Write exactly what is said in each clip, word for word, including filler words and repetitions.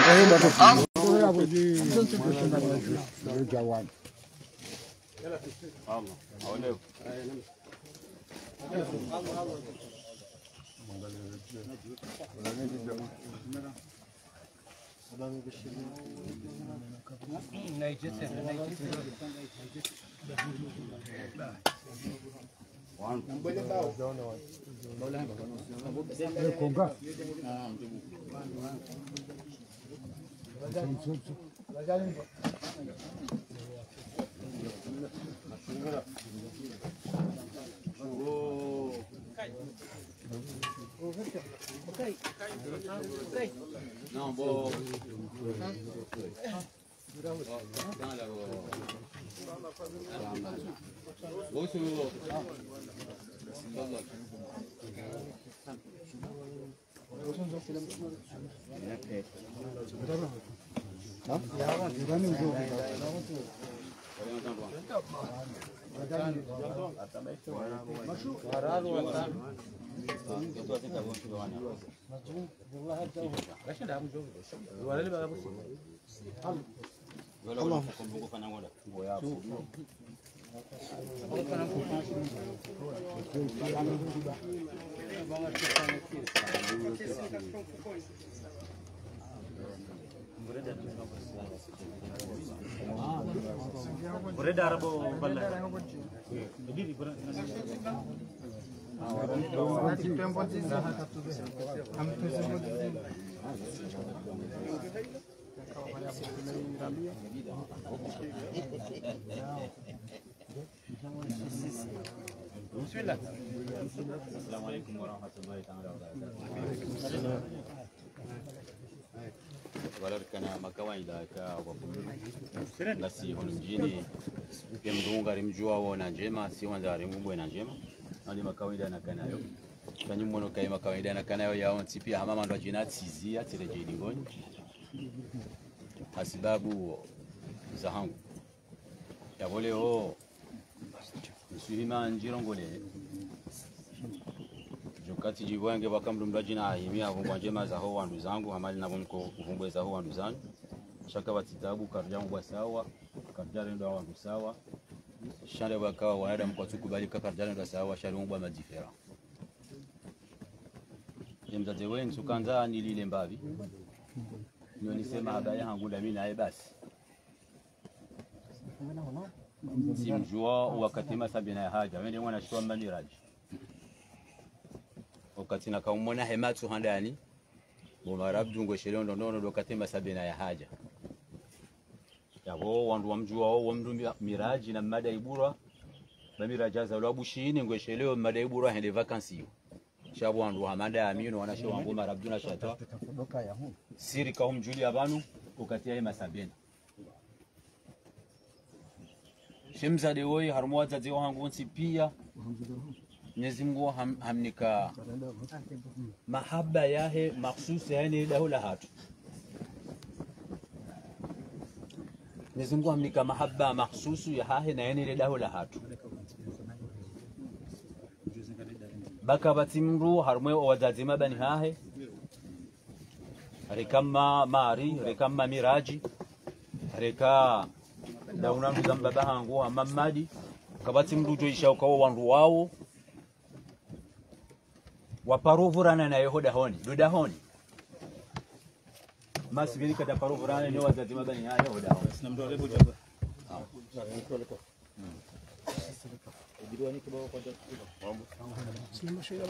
Não, vou. Bereda Arabo balla. Jadi Bismillah. Assalamualaikum warahmatullahi wabarakatuh. Walarikana makawaida ka wakumuru lasi hono mjini pia mdunga rimjua wona njema si wanza rimbwe na njema ndi makawaida na kanayo kanyi mwono kai makawaida na kanayo ya onti pia hamama ndo jina tizia tireje lingoni hasibabu za hangu ya vole o msuhima njirongole jukati jiwange wakamdumba jina ahimia vumbwa njema za ho wandu zangu hamali na vonko vumbwe za ho wandu zangu shaka watitabu karjangu sawa karjare ndo wandu sawa shale wakawa wanada mkwatukubalika karjare ndo sawa shale ngwa madifera yemzaze wen sukanza nilile mbavi nyo nisema habaya hangu la mimi naye basi simjua wakati masabina ya haja wende mwana shwa maniraji wakati nakaumona hematu handani mumarabdu ngosheleo ndo ndo wakati masabina ya haja yabo wandu wamjua wao wamdu miraji na mada ibura na mirajaza lwabushini ngosheleo mada ibura hende vacancy shabu wandu hamada amino wanashe wangu marabdu na shata siri kaum juli abanu wakati ya masabina shemza de woi harmwaza de wangu nsi pia Mwenyezi Mungu ham, hamnika mahaba yahe makhsusi yani daula hatu Mwenyezi Mungu hamnika mahaba makhsusu yahe na yani daula hatu baka batimru harmwe wazazi mabani hahe rekama mari rekama miraji reka dauna mzamba bahangu hamamadi kabati mrujo isha ukawa wandu wao waparovurana na Yehoda honi duda honi masibili kada parovurana ni wazazi mabani ya Yehoda honi na mdo lebo jaba Bidwani kibao kwa sina shida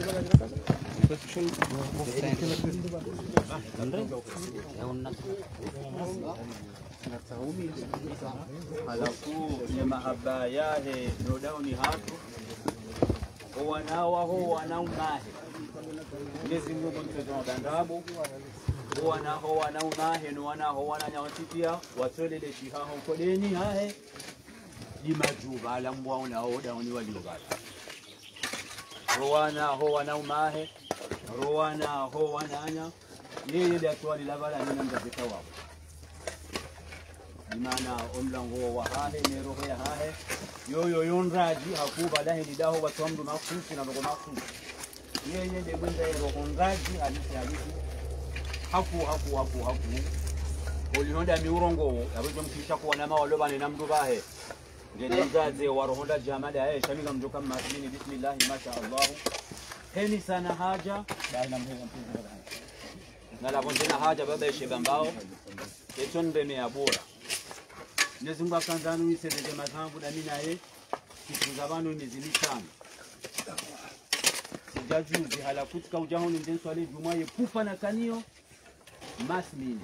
halafu ni mahaba yahe nodao hatu wanawa ho wanaumahe Mwenyezi Mungu mtoto dandabu wanaho wanaumahe no wanaho wananyawatipia watolele shihaho kodeni hahe jimajuba alambwa unao dauni waliobala rowana ho wanaumahe rowana ho wananya yeye datwali labala nina mzazika wao imana omlango wa hahe ne roho ya hahe yoyo yonraji hakuba dahi lidaho watomdu mafusi na roho mafusi yeye ndiye mwenda roho nraji alisi alisi haku haku haku haku ulihonda miurongo yabuzo mkisha kuona mawalo bane namdubahe ngene mzaze warohonda jamada eh shamika mjoka masmini bismillah masha Allah heni sana haja na la bonzena haja baba yesheba mbao eton beme ya bora nezungu akanzanu isedeje mazangu na mimi naye kifunza bano nizilishana sijajuzi halakutika ujahoni ndenso ale juma yepupa na kanio masmini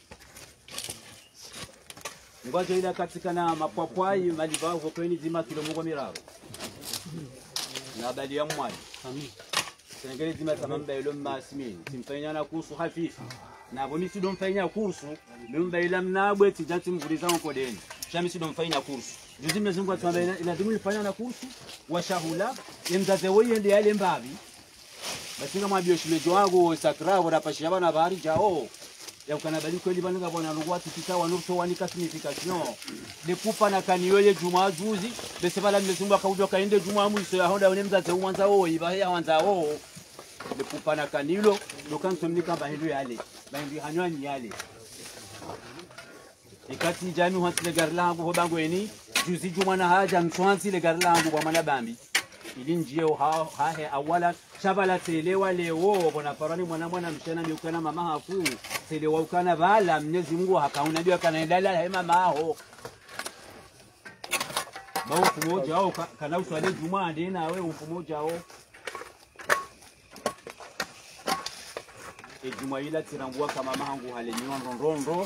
ngoja ila katika na mapwapwai malibao vokweni zima kilomongo miraro na bali ya mwali amin Senegale zima tamamba ilo masmini simfanya na kursu hafifi na bomi sido mfanya kursu lumba ila mnabwe tijati mvuliza onkodeni shami sido mfanya kursu juzi mezungu atamba ila dimu mfanya na kursu wa shahula imzaze weye ndi yale mbabi basinga mwabio shimejo wangu sakravo na pashia bana bahari jao ya ukanabali kweli bana bona lugwa tikita wanurto wanika signification de kupa na kaniwele juma juzi bese bala mezungu akaujwa kaende juma mwiso ya honda wene mzaze uwanza wo iba ya wanza wo de kupa na kanilo dokanto mnika bahindu yale bahindu hanywani yale ikati jami hansile garla hangu hobangu eni juzi juma na haja mswansi le garla hangu kwa mana bambi ili njio ha hahe awala shabala telewa leo bona parani mwana mwana mshana miukana mama hafu telewa ukana bala Mwenyezi Mungu hakauna ndio kanaendala hema maho bao kumoja au kana uswali juma ndina wewe ufumoja au e juma ila tirangua kama mahangu halenyiwa ndondondo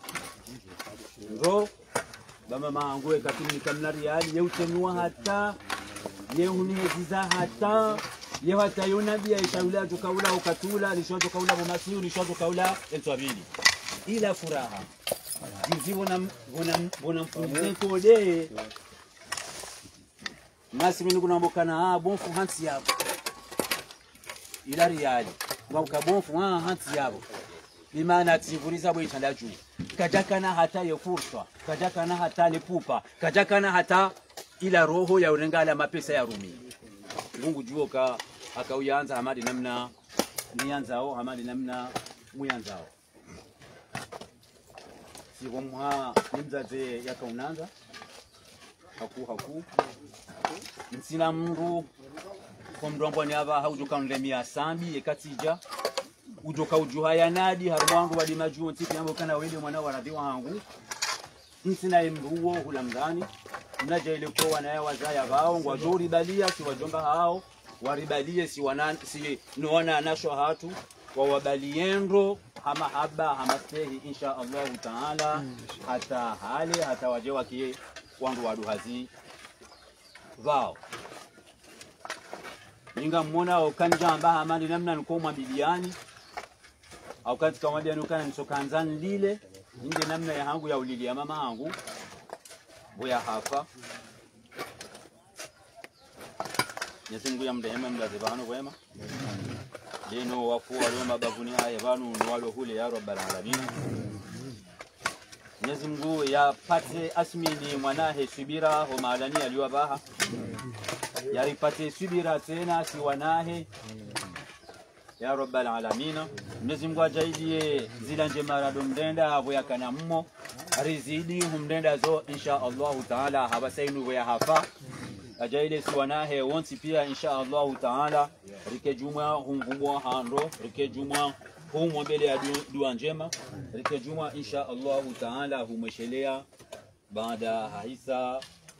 ndo bama mahangu ekatini kamnari hali yeutenua hata yehuni heziza hata ye hata yona bia ishaula tukaula ukatula lishoto kaula bomasiu lishoto kaula eltwabili ila furaha jizi bona bona bona mfunze kode nasi mimi kuna mbokana ah bonfu hansi yabo ila riali kwa bonfu ah hansi yabo limana tivuriza bwe itanda juu kajakana hata ye fursa kajakana hata lepupa kajakana hata ila roho ya urengala mapesa ya rumi Mungu juo ka akauyanza hamadi namna nianzao hamadi namna muyanzao sibomha nimzaze yakaunanza haku haku nsina mndu kwa mdombo ni aba haujoka ndemia sambi ekatija ujoka ujuha ya nadi harwangu wadi majuo ntipi yangu kana wele mwana waradhi wangu nsina mruo hulamdani mnaja ile kwa wana wazaya wao ngwajori balia si wajomba hao waribalie si wana si nuona nasho hatu wa wabaliendo hama haba hama stehi insha Allah taala hata hali hata wajewa kie wangu wadu hazi wao ninga mmona okanja amba amani namna nkoma biliani au katika mwambia nukana nisokanzani lile nje namna ya hangu ya ulili ya mama hangu boya hafa nyesingu ya mdehema mdaze bano wema lino wafu walio mabavuni haya bano nwalo hule ya rabbal alamin nyesingu ya pate asmini mwanahe subira ho maalani aliwa baha ya ripate subira tena si wanahe ya rabbal alamin nyesingu ajaidie zila njema mdenda hapo yakana mmo rizidi humdenda zo insha Allah taala habasainu ya hafa ajaile siwanahe wonsi pia insha Allah taala rike juma humvumwa hando rike juma humo mbele ya dua njema rike juma insha Allah taala humeshelea baada haisa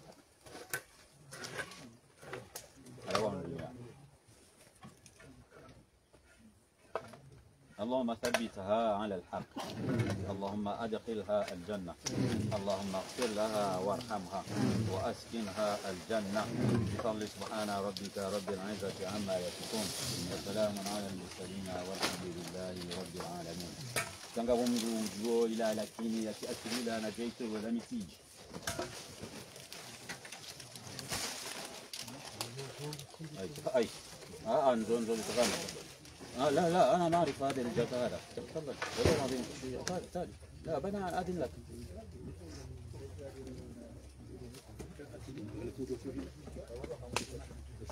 اللهم ثبتها على الحق اللهم أدخلها الجنة اللهم اغفر لها وارحمها وأسكنها الجنة بفضل سبحان ربك رب العزة عما يصفون وسلام على المرسلين والحمد لله رب العالمين كanga Mungu juo ila lakini yakiathirila na jeito wala misiji ay ay ah nzon nzon tukana آه لا لا أنا ما أعرف هذه الجزء هذا تفضل والله العظيم تعال تعال لا بنا أذن لك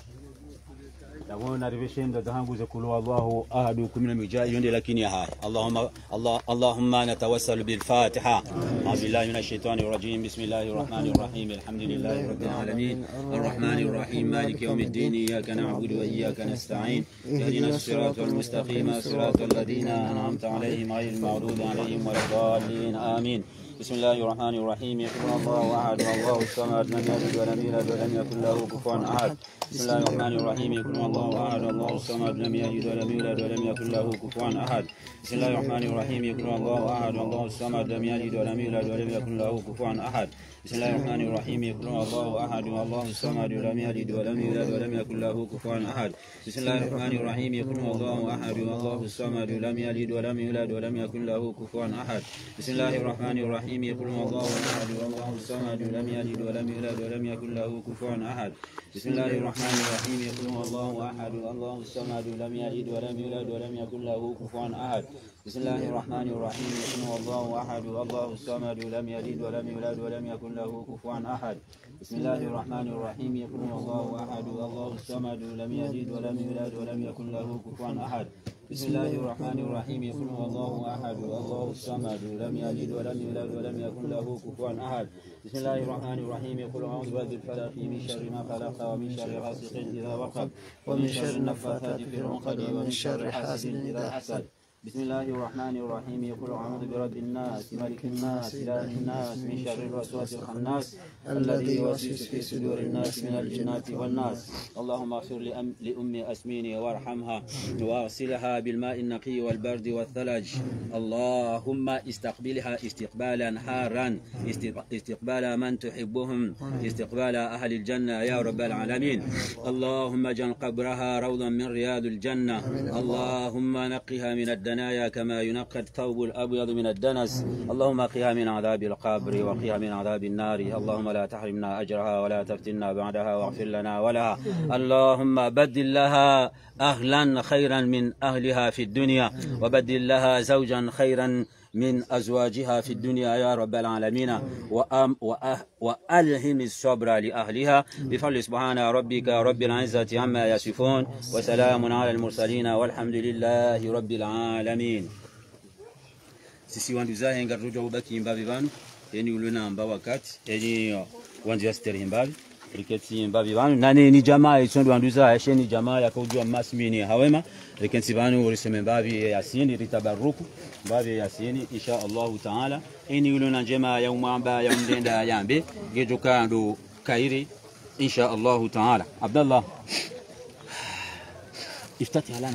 Tawona rivishenda zangu za kulu Allahu ahadu kumina mijai yonde lakini hai Allahumma Allah Allahumma natawassalu bil Fatiha a'udhu billahi minash shaitani rajim bismillahir rahmanir rahim alhamdulillahi rabbil alamin arrahmanir rahim maliki yawmiddin iyyaka na'budu wa iyyaka nasta'in ihdinas siratal mustaqim siratal ladzina an'amta 'alaihim ghayril maghdubi 'alaihim waladdallin amin. بسم الله الرحمن الرحيم يقول الله أحد الله الصمد لم يلد ولم يولد ولم يكن له كفوا أحد. بسم الله الرحمن الرحيم يقول الله أحد الله الصمد لم يلد ولم يولد ولم يكن له كفوا أحد. بسم الله الرحمن الرحيم يقول الله أحد الله الصمد لم يلد ولم يولد ولم يكن له كفوا أحد. بسم الله الرحمن الرحيم يقول الله أحد الله الصمد لم يلد ولم يولد ولم يكن له كفوا أحد. بسم الله الرحمن الرحيم يقول الله أحد الله الصمد لم يلد ولم يولد ولم يكن له كفوا أحد. بسم الله الرحمن الرحيم يقول الله أحد الله الصمد لم يلد ولم يولد ولم يكن له كفوا أحد. بسم الله الرحمن الرحيم يقول الله أحد الله الصمد لم يلد ولم يولد ولم يكن له كفوا أحد. بسم الله الرحمن الرحيم يقول الله أحد الله الصمد لم يلد ولم يولد ولم يكن له كفوا أحد. بسم الله الرحمن الرحيم يقول الله أحد الله الصمد لم يلد ولم يولد ولم يكن له كفوا أحد. بسم الله الرحمن الرحيم يقول الله أحد الله الصمد لم يلد ولم يولد ولم يكن له كفوا أحد. بسم الله الرحمن الرحيم يقول أعوذ برب الفلق من شر ما خلق ومن شر غاسق إذا وقب ومن شر النفاثات في العقد ومن شر حاسد إذا حسد. بسم الله الرحمن الرحيم يقول أعوذ برب الناس ملك الناس إله الناس من شر الوسواس الخناس الذي يوسوس في صدور الناس من الجنة والناس. اللهم اغفر لأم لأم أسميني وارحمها واغسلها بالماء النقي والبرد والثلج. اللهم استقبلها استقبالا حارا استقبال من تحبهم استقبال أهل الجنة يا رب العالمين. اللهم اجعل قبرها روضا من رياض الجنة. اللهم نقها من الدنيا كما ينقى الثوب الأبيض من الدنس. اللهم قها من عذاب القبر وقها من عذاب النار. اللهم لا تحرمنا أجرها ولا تفتنا بعدها واغفر لنا ولها. اللهم بدل لها أهلا خيرا من أهلها في الدنيا وبدل لها زوجا خيرا من أزواجها في الدنيا يا رب العالمين. وأم وألهم الصبر لأهلها بفضل سبحان ربك رب العزة عما يصفون وسلام على المرسلين والحمد لله رب العالمين. Sisi wanduza henga rojo ubaki mbavi vanu yani uluna mba wakati yani wandu ya steri mbavi riketi mbavi vanu nani ni jamaa isondo wanduza yasheni jamaa yakujua masmini hawema riketi vanu uriseme mbavi yasini ritabaruku mbavi yasini insha Allah taala ini uluna njema ya umamba ya mdenda yambe gejoka ndo kairi insha Allah taala. Abdallah افتتح لنا.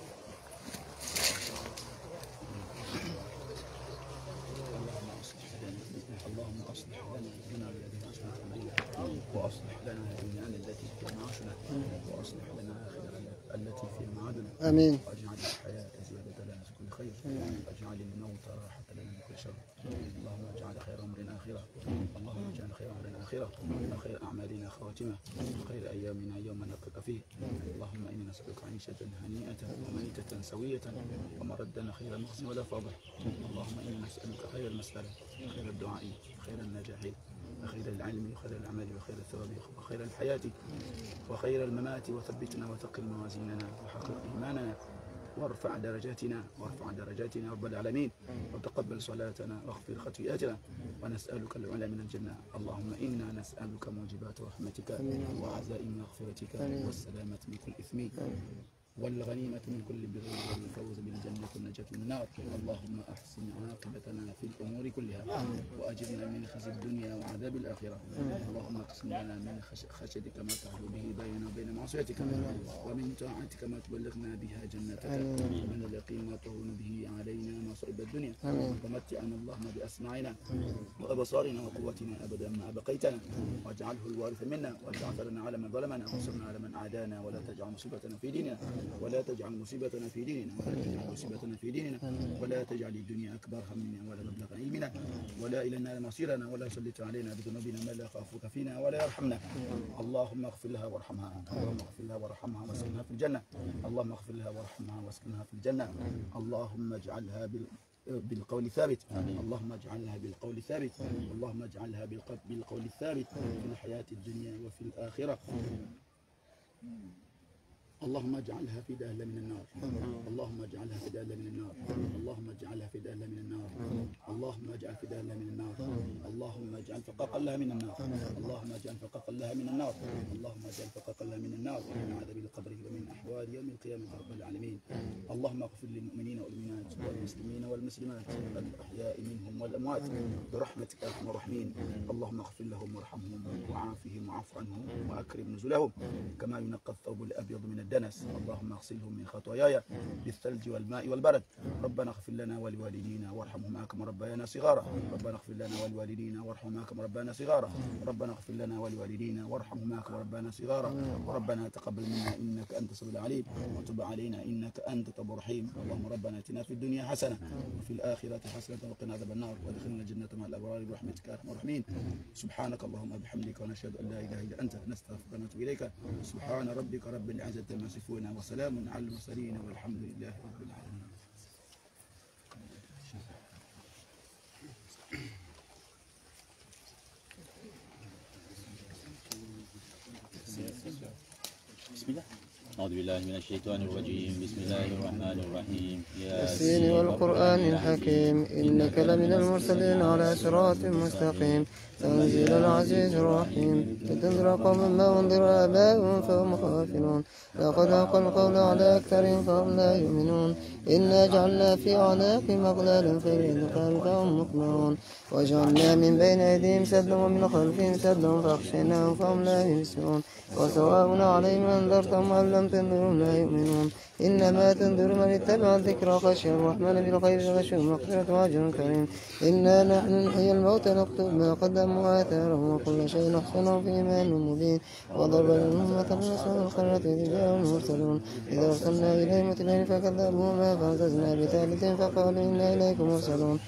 وأصلح لنا دنيانا التي فيها معاشنا وأصلح لنا آخرتنا التي فيها معادنا. آمين. واجعل الحياة زيادة لنا في كل خير واجعل الموت راحة لنا من كل شر. اللهم اجعل خير أمرنا آخرة. اللهم اجعل خير أمرنا آخرة وخير أعمالنا خواتمة وخير أيامنا يوم نلقاك فيه. اللهم إنا نسألك عيشة هنيئة وميتة سوية ومردا خير المخزي ولا فاضح. اللهم إنا نسألك خير المسألة خير الدعاء خير النجاح وخير العلم وخير العمل وخير الثواب وخير الحياة وخير الممات وثبتنا وثقل موازيننا وحقق إيماننا وارفع درجاتنا وارفع درجاتنا رب العالمين وتقبل صلاتنا واغفر خطيئاتنا ونسألك العلا من الجنة. اللهم إنا نسألك موجبات رحمتك وعزائم مغفرتك والسلامة من كل إثم والغنيمة من كل بر والفوز بالجنة والنجاة من النار. اللهم أحسن عاقبتنا في الأمور كلها وأجرنا من خزي الدنيا وعذاب الآخرة. اللهم اقسم لنا من خشيتك ما تحول به بيننا وبين معصيتك ومن طاعتك ما تبلغنا بها جنتك ومن اليقين ما تهون به علينا مصائب الدنيا. ومتعنا اللهم بأسماعنا وأبصارنا وقوتنا أبدا ما أبقيتنا واجعله الوارث منا واجعل ثأرنا على من ظلمنا وانصرنا على من عادانا ولا تجعل مصيبتنا في ديننا ولا تجعل مصيبتنا في ديننا ولا تجعل مصيبتنا في ديننا ولا تجعل الدنيا أكبر همنا ولا مبلغ علمنا ولا إلى النار مصيرنا ولا سلط علينا بذنوبنا ما لا يخافك فينا ولا يرحمنا. اللهم اغفر لها وارحمها. اللهم اغفر لها وارحمها واسكنها في الجنة. اللهم اغفر لها وارحمها واسكنها في الجنة. اللهم اجعلها بال بالقول الثابت. اللهم اجعلها بالقول الثابت. اللهم اجعلها بالقول الثابت في الحياة الدنيا وفي الآخرة اللهم اجعلها فداء من النار. اللهم اجعلها فداء من النار. اللهم اجعلها فداء من النار. اللهم اجعل فداء من النار. اللهم اجعل فقاقا لها من النار. اللهم اجعل فقاقا لها من النار. اللهم اجعل فقاقا لها من النار ومن عذاب القبر ومن احوال يوم القيامه يا رب العالمين. اللهم اغفر للمؤمنين والمؤمنات والمسلمين والمسلمات الاحياء منهم والاموات برحمتك يا ارحم الراحمين. اللهم اغفر لهم وارحمهم وعافهم وعف عنهم واكرم نزلهم كما ينقى الثوب الابيض من الدنس. اللهم اغسلهم من خطاياي بالثلج والماء والبرد. ربنا اغفر لنا ولوالدينا وارحمهما كما ربيانا صغارا. ربنا اغفر لنا ولوالدينا وارحمهما كما ربيانا صغارا. ربنا اغفر لنا ولوالدينا وارحمهما كما ربيانا صغارا. ربنا تقبل منا انك انت السميع العليم وتب علينا انك انت التواب الرحيم. اللهم ربنا اتنا في الدنيا حسنه وفي الاخره حسنه وقنا عذاب النار وادخلنا الجنه مع الابرار برحمتك يا ارحم الراحمين. سبحانك اللهم وبحمدك ونشهد ان لا اله الا انت نستغفرك ونتوب اليك. سبحان ربك رب العزه عما يصفون وسلام على المرسلين والحمد لله رب العالمين. بسم الله. أعوذ بالله من الشيطان الرجيم. بسم الله الرحمن الرحيم. ياسين والقرآن الحكيم إنك لمن المرسلين على صراط مستقيم تنزيل العزيز الرحيم لتنذر قوما ما أنذر آباؤهم فهم غافلون لقد حق القول على أكثرهم فهم لا يؤمنون إنا جعلنا في أعناقهم أغلالا فهي فهم مقمحون وجعلنا من بين أيديهم سدا ومن خلفهم سدا فأغشيناهم فهم لا يبصرون وسواء عليهم أنذرتهم أم لم تنذرهم لا يؤمنون إنما تنذر من اتبع الذكر وخشي الرحمن بالغيب وغشي مغفرة وأجر كريم. إنا نحن نحيي الموتى نكتب ما قدموا وآثارهم وكل شيء نحصنه في إيمان مبين وضرب لهم مثلا أصحاب القرية إذ جاءهم المرسلون إذا أرسلنا إليهم اثنين فكذبوهما فاعتزلنا بثالث فقالوا إنا إليكم مرسلون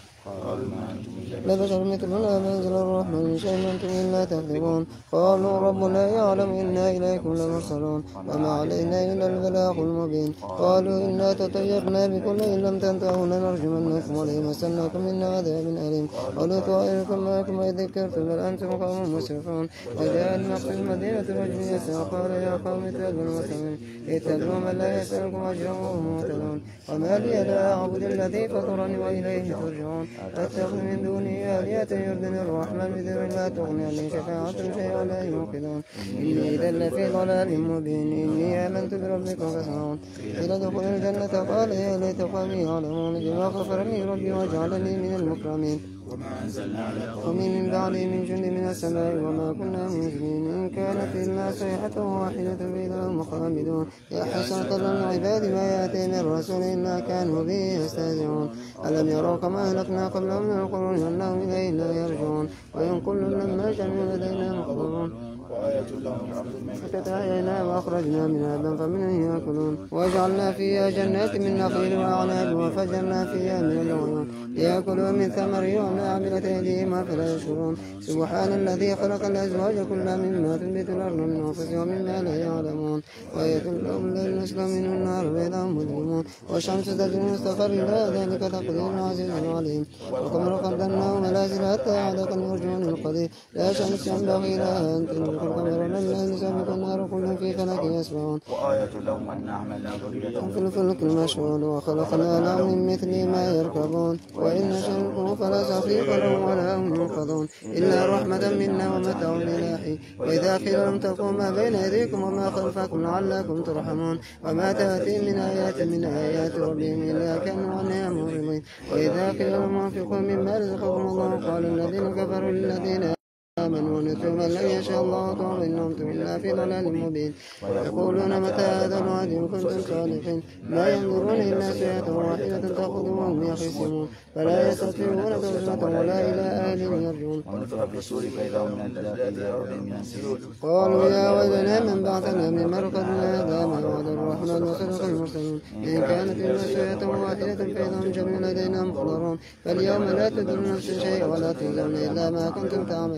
لا بشر مثلنا ما أنزل الرحمن من شيء أنتم إلا تكذبون قالوا ربنا يعلم إنا إليكم لمرسلون وما علينا إلا البلاغ المبين قالوا إنا تطيرنا بكل إن لم تنتهوا لنرجمنكم وليمسنكم منا عذاب أليم قالوا طائركم معكم وإذ ذكرتم بل أنتم قوم مسرفون وجاء المقصد المدينة رجل يسعى قال يا قوم اتبعوا المرسلين اتبعوا من لا يسألكم أجرا وهم مهتدون وما لي لا أعبد الذي فطرني وإليه ترجعون أتخذ من دونه آلهة يردني الرحمن بذر لا تغني عني شفاعتهم شيئا لا يوقظون إني إذا لفي ضلال مبين إني آمنت بربكم فاسمعون إلى دخول الجنة قال يا ليت قومي يعلمون بما غفر لي ربي وجعلني من المكرمين وما أنزلنا على قوم من بعدي من جند من السماء وما كنا منزلين إن كانت إلا صيحة واحدة فإذا هم خامدون يا حسرة للعباد ما يأتي من رسول إلا كانوا به يستهزئون ألم يروا كما أهلكنا قبلهم من القرون أنهم إليه لا يرجعون وإن كل لما جميع لدينا محضرون وآية لهم الأرض فتحيينا وأخرجنا منها بن فمنه يأكلون وجعلنا فيها جنات من نخيل وأعناب وفجرنا فيها من العيون ليأكلوا من ثمره وما عملت أيديهم فلا يشكرون سبحان الذي خلق الأزواج كلها مما تنبت الأرض من أنفسهم ومما لا يعلمون وآية لهم الليل نسلم منه النار فإذا هم مظلمون والشمس تجري مستقر إلى ذلك تقدير عزيز عليم والقمر قدرناه منازل حتى عاد كالمرجون القدير لا شمس ينبغي لها أن تدرك القمر ولا الليل سابق النار كل في فلك يسبحون وآية لهم أن عملنا ذريتهم في الفلك المشحون وخلقنا لهم من مثل ما يركبون وإن نشأ فلا صفيق لهم ولا هم ينقذون إلا رحمة منا ومتاع إلى حين وإذا قيل لهم تقوا ما بين أيديكم وما خلفكم لعلكم ترحمون وما تأتي من آيات من آيات ربهم إلا كانوا عنها معرضين وإذا قيل لهم انفقوا مما رزقكم الله قال الذين كفروا للذين آمنوا ونسوا من لم يشاء الله طول إنهم إلا في ضلال مبين ويقولون متى هذا الوعد إن كنتم صادقين ما ينظرون إلا سيئة واحدة تأخذهم وهم يخصمون فلا يستطيعون توجهة ولا إلى أهلهم يرجعون ونفخ في الصور فإذا هم من الأجداث إلى ربهم ينسلون قالوا يا ويلنا من بعثنا من مرقدنا هذا ما وعد الرحمن وصدق المرسلون إن كانت إلا سيئة واحدة فإذا هم جميع لدينا محضرون فاليوم لا تدرون نفس شيئا ولا تجزون إلا ما كنتم تعملون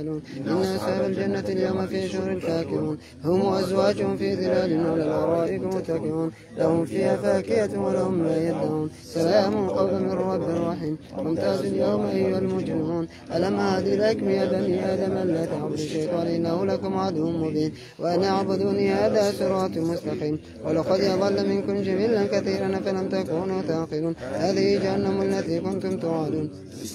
إن أصحاب الجنة اليوم في شغل فاكهون هم وأزواجهم في ظلال على الأرائك متكئون لهم فيها فاكهة ولهم ما يدعون سلام قولا من رب رحيم وامتازوا اليوم أيها المجرمون ألم أعهد إليكم يا بني آدم ألا تعبدوا الشيطان إنه لكم عدو مبين وأن اعبدوني هذا صراط مستقيم ولقد أضل منكم جبلا كثيرا فلم تكونوا تعقلون هذه جهنم التي كنتم توعدون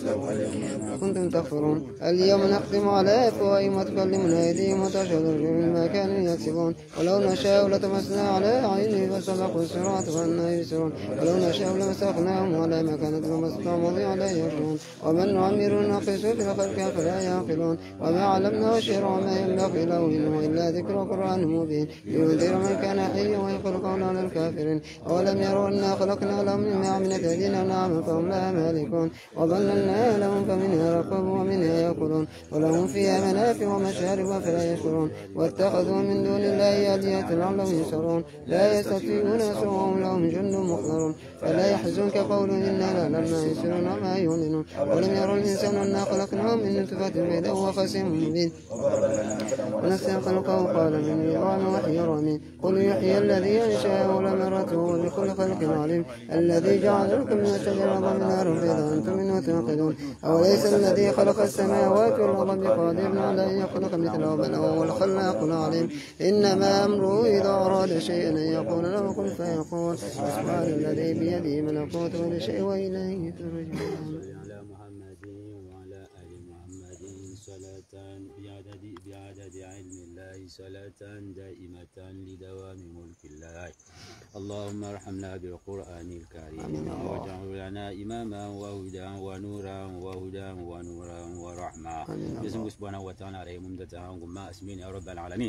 كنتم تكفرون اليوم نختم على أفواههم وتكلمنا أيديهم وتشهد أرجلهم بما كانوا يكسبون ولو نشاء لطمسنا على عينهم فسبقوا الصراط وأنا يبصرون ولو نشاء لمسخناهم على ما كانت لمسخهم لا يرجعون ومن نعمر نقص في الخلق فلا يعقلون وما علمناه الشر وما ينبغي له إنه إلا ذكر قرآن مبين لينذر من كان حيا ويقول قولا على الكافرين أولم يروا أنا خلقنا لهم مما عملت أيدينا نعما فهم لها مالكون وظللنا لهم فمنها ركوب ومنها يأكلون ولهم فيها منافع ومشارب فلا يشكرون واتخذوا من دون الله آلهة لعلهم ينصرون لا يستطيعون نصرهم لهم جند مخضرون فلا يحزنك قول إنا لا لما يسرون وما يعلنون ولم يروا الإنسان أنا خلقناهم من نطفة فإذا هو خصيم مبين ونفس خلقه قال من عظام وحي رميم قل يحيي الذي أنشأه لمرته وبكل خلق عليم الذي جعل لكم من الشجرة نارا فإذا أنتم منه توقدون أوليس الذي خلق السماوات والأرض بقادر على أن يخلق مثله بل هو الخلاق العليم إنما أمره إذا أراد شيئا أن يقول له كن فيقول سبحان الذي بيده ملكوت كل شيء وإليه ترجعون على محمد وعلى آل محمد صلاة بعدد بعدد علم الله صلاة دائمة لدوام ملك الله اللهم ارحمنا بالقرآن الكريم واجعل لنا إماما وهدى ونورا وهدى ونورا ورحمة بسم سبحانه وتعالى رحمه مدتها ما اسمين يا رب العالمين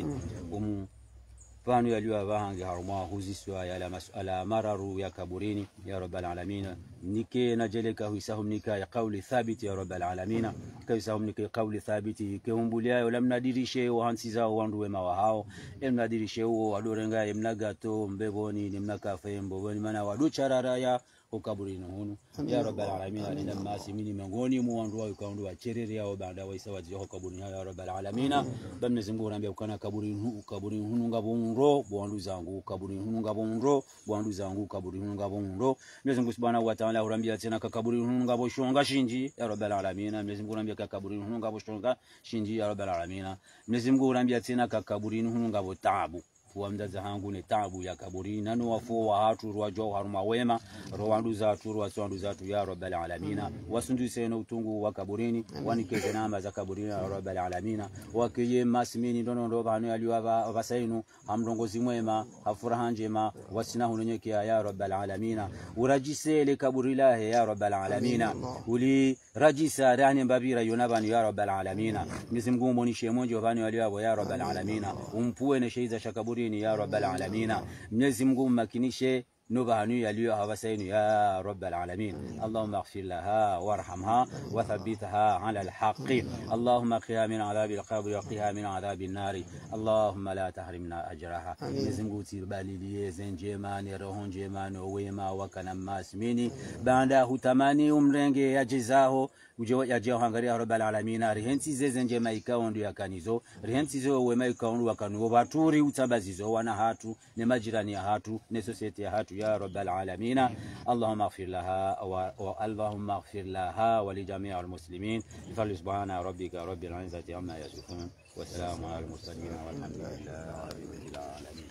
Panu yaliyo vahangi harumwa huziswa ya masala mararu ya kaburini ya rabbal alamin nike najeleka huisahum nika ya qawli thabiti ya rabbal alamin kaisahum nika qawli thabiti ke humbulia yo lamnadirishe wa hansiza wandu wema wa hao emnadirishe wo wadorenga emnagato mbeboni nimnaka fembo boni mana wadu charara ya ukaburini hunu ya rabbal alamin alina masimini miongoni mwa wandu wao kaundu wa cherere yao baada waisa wajio kaburini ya rabbal alamin bamne zingu rambia ukana kaburini hu kaburini hunu ngabonro bwandu zangu kaburini hunu ngabonro bwandu zangu kaburini hunu ngabonro Mwenyezi Mungu Subhanahu wa Ta'ala urambia tena kaburini hunu ngaboshonga shinji ya rabbal alamin Mwenyezi Mungu urambia kaburini hunu ngaboshonga shinji ya rabbal alamin Mwenyezi Mungu urambia tena kaburini hunu ngabotabu Wamdaza hangu ni tabu ya kaburi nanu wafu wa hatu ruwajo haruma wema ruwandu zatu ruwandu zatu ya rabbal alamina wasundu seno utungu wa kaburini wanikeze namba za kaburini ya rabbal alamina wakiye masimini ndono ndo banu aliwa basainu hamrongozi mwema hafuraha njema wasina hunonyeke ya rabbal alamina urajise le kaburi lahe ya rabbal alamina uli rajisa rani mbabira yonabani ya rabbal alamina Mwenyezi monishe monjo banu aliwa ya rabbal alamina umpuwe ne sheiza shakaburi ya rabbal alamina Mwenyezi Mungu makinishe نبهني يليو هوسين يا رب العالمين اللهم اغفر لها وارحمها وثبتها على الحق اللهم قها من عذاب القبر وقها من عذاب النار اللهم لا تحرمنا أجرها نزمغوتي بالي زنجمان روحون جمان ويما وكان ماسميني بعده تماني umrenge ya jezao ujewa ya jeo hangaria rabbal alamin rihensi zezenje maikaondo yakanizo rihensi zo wema ikaondo wakanu baturi utabazizo wana hatu ne majirani ya hatu ne society ya hatu يا رب العالمين اللهم اغفر لها واللهم اغفر لها ولجميع المسلمين بفضل سبحان ربك رب العزة عما يصفون والسلام على المرسلين والحمد لله رب العالمين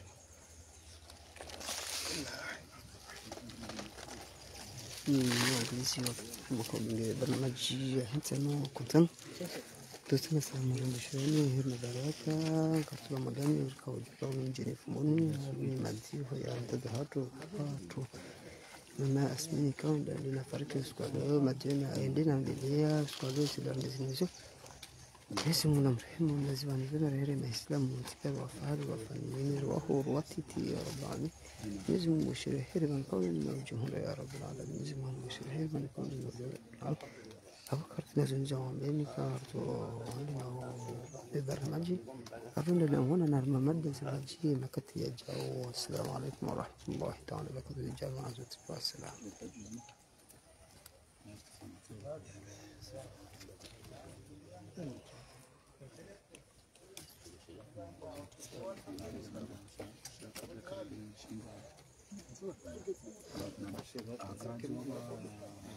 Tutuna sama rundishoni hirna baraka katula magani urkaudika unjini fumoni habi madziho ya mtada hatu hatu mama asmini kaunda lina fariki skwado majena aendina mbilia skwado silandizinizo Yesu muna mrehemu mlazi wanivema rehere maislamu mtikari wafahari wafanimini ruwahu ruwatiti ya rabbani Yesu mungu shirehere mankauli na ujuhunda ya rabbi alamin Yesu mungu shirehere mankauli na ujuhunda ya rabbi أفكر نازل جوامعي كارتو أنا ببرنامجي أظن أن هنا نرمى مادة زواجية نكتي الجو والسلام عليكم ورحمة الله تعالى وبركاته الجامعة والسلام أعزائي